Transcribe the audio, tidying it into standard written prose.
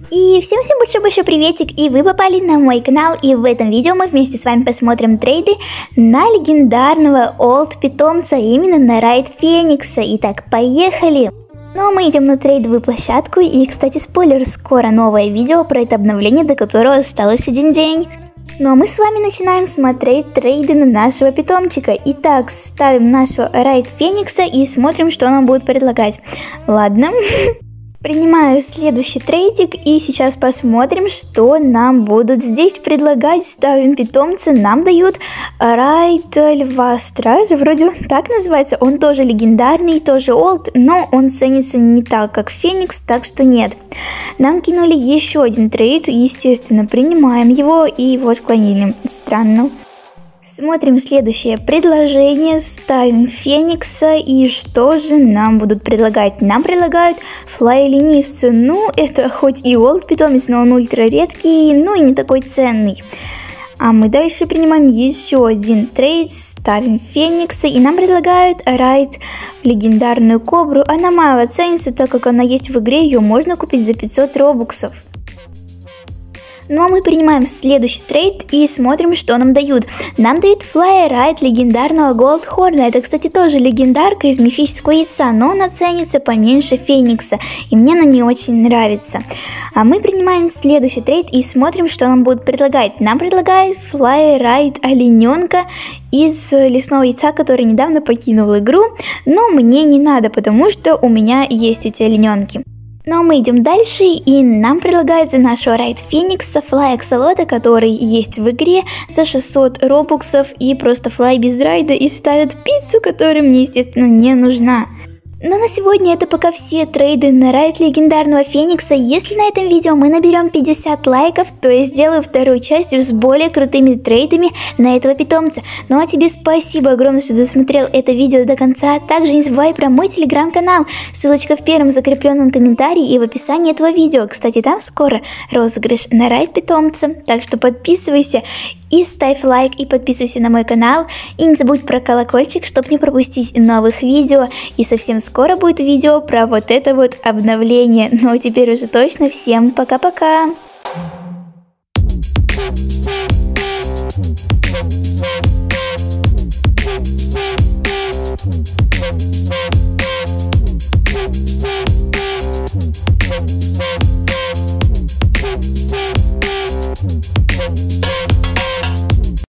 И всем большой приветик, и вы попали на мой канал, и в этом видео мы вместе с вами посмотрим трейды на легендарного олд питомца, именно на райд Феникса. Итак, поехали! Ну а мы идем на трейдовую площадку, и, кстати, спойлер, скоро новое видео про это обновление, до которого осталось один день. Ну а мы с вами начинаем смотреть трейды на нашего питомчика. Итак, ставим нашего райд Феникса и смотрим, что нам будет предлагать. Ладно. Принимаю следующий трейдик, и сейчас посмотрим, что нам будут здесь предлагать. Ставим питомца, нам дают райд Льва Стража, вроде так называется. Он тоже легендарный, тоже олд, но он ценится не так, как Феникс, так что нет. Нам кинули еще один трейд, естественно, принимаем его и его отклонили. Странно. Смотрим следующее предложение, ставим Феникса, и что же нам будут предлагать? Нам предлагают флай ленивца. Ну, это хоть и олд питомец, но он ультра редкий, ну и не такой ценный. А мы дальше принимаем еще один трейд, ставим Феникса, и нам предлагают райд легендарную кобру. Она мало ценится, так как она есть в игре, ее можно купить за 500 робуксов. Ну а мы принимаем следующий трейд и смотрим, что нам дают. Нам дают флай райд легендарного Голдхорна. Это, кстати, тоже легендарка из мифического яйца, но она ценится поменьше Феникса, и мне она не очень нравится. А мы принимаем следующий трейд и смотрим, что нам будут предлагать. Нам предлагают флай райд олененка из лесного яйца, который недавно покинул игру, но мне не надо, потому что у меня есть эти олененки. Но мы идем дальше, и нам предлагают за нашего райд Феникса флай Аксолота, который есть в игре, за 600 робуксов, и просто флай без райда, и ставят пиццу, которая мне, естественно, не нужна. Но на сегодня это пока все трейды на райд легендарного Феникса. Если на этом видео мы наберем 50 лайков, то я сделаю вторую часть с более крутыми трейдами на этого питомца. Ну а тебе спасибо огромное, что досмотрел это видео до конца. Также не забывай про мой телеграм-канал. Ссылочка в первом закрепленном комментарии и в описании этого видео. Кстати, там скоро розыгрыш на райд питомца. Так что подписывайся. И ставь лайк, и подписывайся на мой канал. И не забудь про колокольчик, чтобы не пропустить новых видео. И совсем скоро будет видео про вот это вот обновление. Ну а теперь уже точно всем пока-пока.